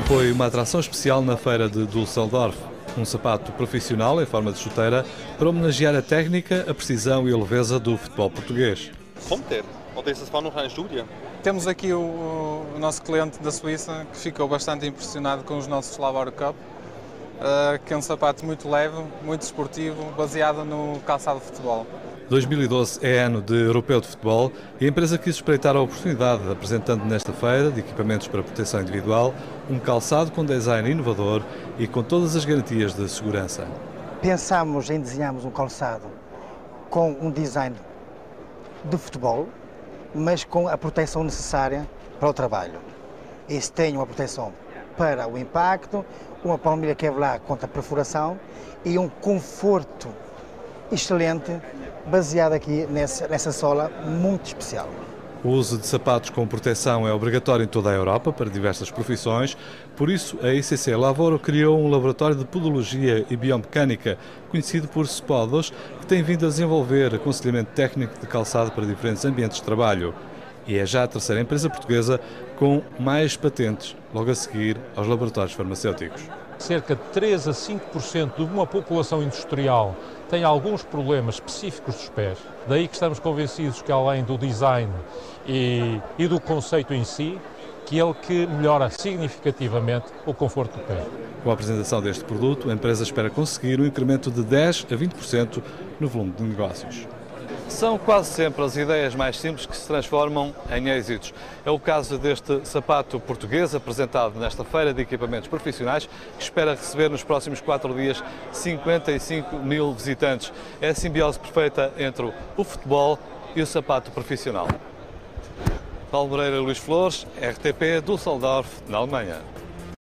Foi uma atração especial na feira de Düsseldorf. Um sapato profissional em forma de chuteira para homenagear a técnica, a precisão e a leveza do futebol português. Temos aqui o nosso cliente da Suíça que ficou bastante impressionado com os nossos Lavoro Cup, que é um sapato muito leve, muito desportivo, baseado no calçado de futebol. 2012 é ano de Europeu de Futebol e a empresa quis espreitar a oportunidade, apresentando nesta feira de equipamentos para proteção individual um calçado com design inovador e com todas as garantias de segurança. Pensámos em desenharmos um calçado com um design de futebol, mas com a proteção necessária para o trabalho. Esse tem uma proteção para o impacto, uma palmilha Kevlar contra a perfuração e um conforto excelente, baseado aqui nessa sola muito especial. O uso de sapatos com proteção é obrigatório em toda a Europa para diversas profissões, por isso a ICC Lavoro criou um laboratório de podologia e biomecânica, conhecido por SPODOS, que tem vindo a desenvolver aconselhamento técnico de calçado para diferentes ambientes de trabalho. E é já a terceira empresa portuguesa com mais patentes, logo a seguir aos laboratórios farmacêuticos. Cerca de 3 a 5% de uma população industrial tem alguns problemas específicos dos pés. Daí que estamos convencidos que, além do design e do conceito em si, que ele que melhora significativamente o conforto do pé. Com a apresentação deste produto, a empresa espera conseguir um incremento de 10 a 20% no volume de negócios. São quase sempre as ideias mais simples que se transformam em êxitos. É o caso deste sapato português apresentado nesta feira de equipamentos profissionais, que espera receber nos próximos 4 dias 55 mil visitantes. É a simbiose perfeita entre o futebol e o sapato profissional. Paulo Moreira, Luís Flores, RTP, Düsseldorf, na Alemanha.